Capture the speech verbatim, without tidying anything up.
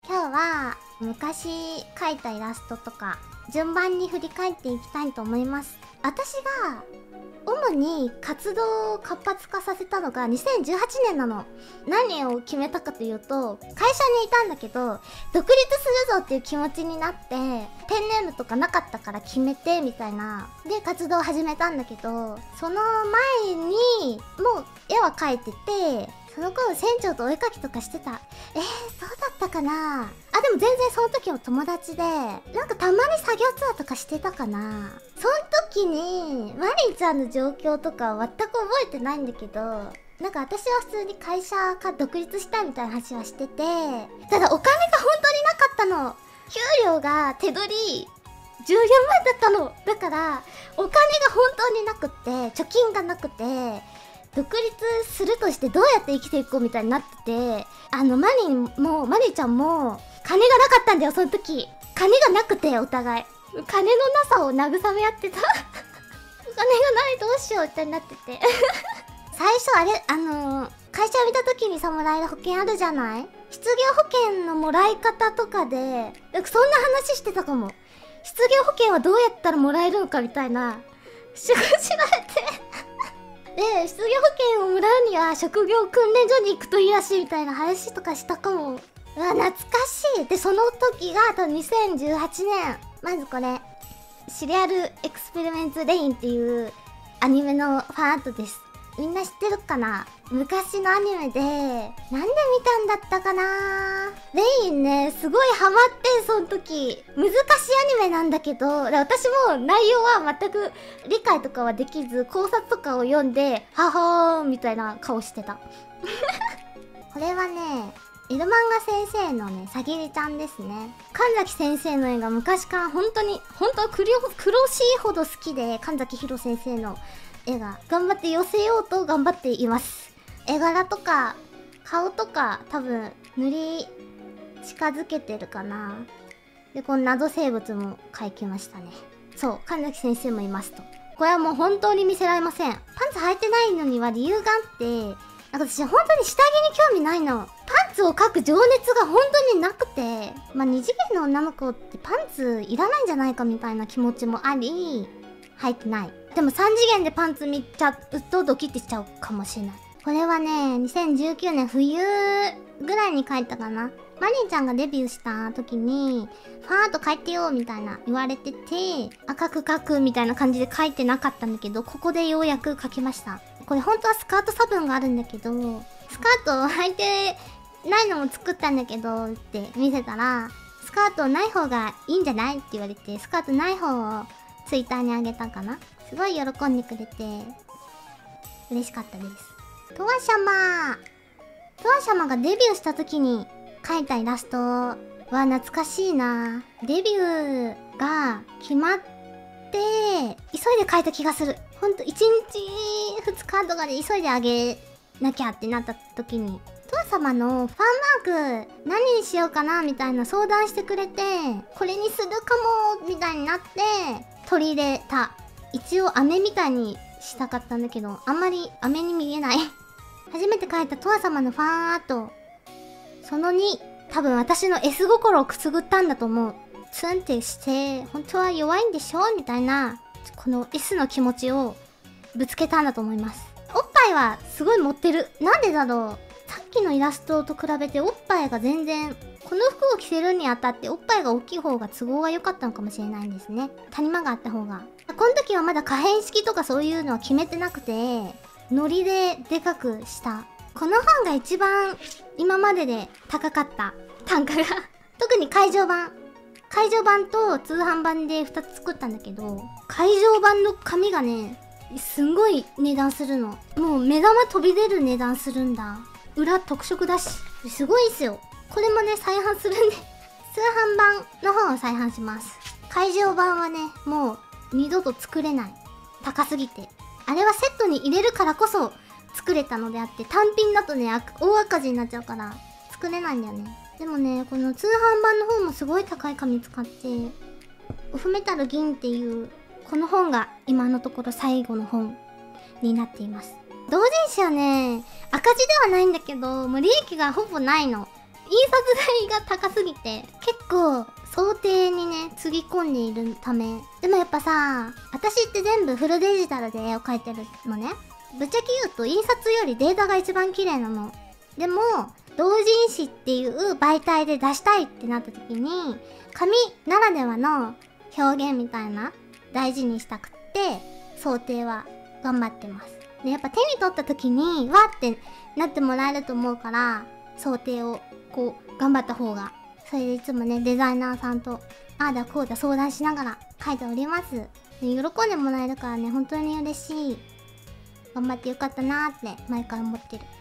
今日は昔描いたイラストとか順番に振り返っていきたいと思います。私が主に活動を活発化させたのがにせんじゅうはちねんなの。何を決めたかというと、会社にいたんだけど独立するぞっていう気持ちになって、ペンネームとかなかったから決めてみたいなで活動を始めたんだけど、その前にもう絵は描いてて、その頃船長とお絵描きとかしてた。えー、そうだったかなあ。でも全然その時は友達で、なんかたまに作業ツアーとかしてたかな。その時にマリーちゃんの状況とかは全く覚えてないんだけど、なんか私は普通に会社か独立したいみたいな話はしてて、ただお金が本当になかったの。給料が手取りじゅうよんまんだったの。だからお金が本当になくって貯金がなくて、独立するとしてどうやって生きていこうみたいになってて、あのマリーもマリーちゃんも金がなかったんだよ。その時金がなくて、お互い金のなさを慰め合ってたお金がないどうしようってなってて最初あれ、あのー、会社見た時にさもらえる保険あるじゃない。失業保険のもらい方とかでなんかそんな話してたかも。失業保険はどうやったらもらえるのかみたいな調べてで、失業保険をもらうには職業訓練所に行くといいらしいみたいな話とかしたかも。うわ、懐かしい。で、その時が多分にせんじゅうはちねん。まずこれシリアルエクスペリメントレインっていうアニメのファンアートです。みんな知ってるかな。昔のアニメでなんで見たんだったかな。レインね、すごいハマって、その時難しいアニメなんだけど、私も内容は全く理解とかはできず、考察とかを読んでははーんみたいな顔してたこれはね、エルマンガ先生のね、さぎりちゃんですね。神崎先生の絵が昔から本当に本当は苦しいほど好きで、神崎ひろ先生の絵が頑張って寄せようと頑張っています。絵柄とか顔とか多分塗り近づけてるかな。で、この謎生物も描きましたね。そう、神崎先生もいますと。これはもう本当に見せられません。パンツ履いてないのには理由があって、なんか私本当に下着に興味ないの。パンツを描く情熱が本当になくて、まあ二次元の女の子ってパンツいらないんじゃないかみたいな気持ちもあり、履いてない。でもさん次元でパンツ見ちゃうとドキッてしちゃうかもしれない。これはね、にせんじゅうきゅうねん冬ぐらいに描いたかな。マリーちゃんがデビューした時にファーっと描いてよみたいな言われてて、あ、描く描くみたいな感じで描いてなかったんだけど、ここでようやく描きました。これ本当はスカート差分があるんだけど、スカートを履いてないのも作ったんだけどって見せたら、スカートない方がいいんじゃないって言われて、スカートない方をツイッターにあげたかな。すごい喜んでくれて嬉しかったです。トワシャマトワシャマがデビューした時に描いたイラストは懐かしいな。デビューが決まって急いで描いた気がする。ほんといちにちふつかとかで急いであげなきゃってなった時に、トワ様のファンマーク何にしようかなみたいな相談してくれて、これにするかもみたいになって取り入れた。一応飴みたいにしたかったんだけど、あんまり飴に見えない初めて描いたトワ様のファンアート、そのに、多分私の S 心をくすぐったんだと思う。ツンってして本当は弱いんでしょみたいな、この S の気持ちをぶつけたんだと思います。おっぱいはすごい持ってる。なんでだろう。さっきのイラストと比べておっぱいが全然、この服を着せるにあたっておっぱいが大きい方が都合が良かったのかもしれないんですね。谷間があった方が。この時はまだ可変式とかそういうのは決めてなくて、ノリででかくした。この本が一番今までで高かった単価が特に会場版会場版と通販版でふたつ作ったんだけど、会場版の紙がねすんごい値段するの。もう目玉飛び出る値段するんだ。裏特色だしすごいんすよ。これもね再販するんで通販版の本を再販します。会場版はねもう二度と作れない。高すぎて。あれはセットに入れるからこそ作れたのであって、単品だとね大赤字になっちゃうから作れないんだよね。でもね、この通販版の方もすごい高い紙使って、オフメタル銀っていうこの本が今のところ最後の本になっています。同人誌はね赤字ではないんだけど、もう利益がほぼないの。 印刷代が高すぎて結構想定にねつぎ込んでいるため。でもやっぱさ、私って全部フルデジタルで絵を描いてるのね。ぶっちゃけ言うと印刷よりデータが一番綺麗なの。でも同人誌っていう媒体で出したいってなった時に紙ならではの表現みたいな大事にしたくって想定は頑張ってます。でやっぱ手に取った時にわってなってもらえると思うから想定をこう頑張った方が。それでいつもねデザイナーさんとああだこうだ相談しながら描いております。で喜んでもらえるからね本当に嬉しい。頑張ってよかったなーって毎回思ってる。